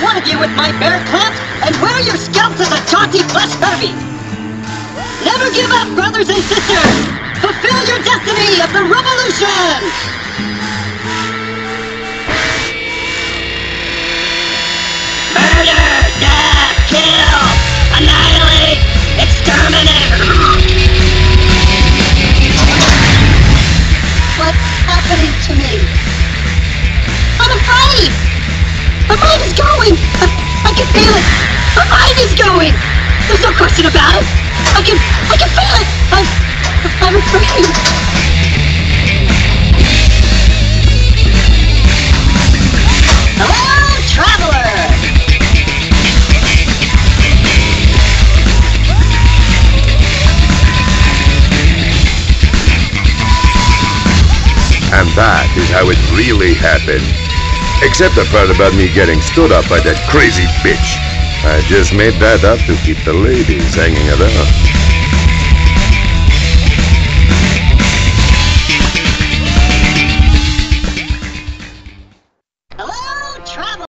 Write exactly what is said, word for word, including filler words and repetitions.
one of you with my bear clamps and wear your scalps as a jaunty flesh derby! Never give up, brothers and sisters! Fulfill your destiny of the revolution! Murder! Death! Kill! Annihilate! Exterminate! What's happening to me? I'm afraid! My mind is going! I, I can feel it! My mind is going! There's no question about it! I can... I can feel it! I'm... I'm afraid! Hello, traveler! And that is how it really happened. Except the part about me getting stood up by that crazy bitch. I just made that up to keep the ladies hanging around.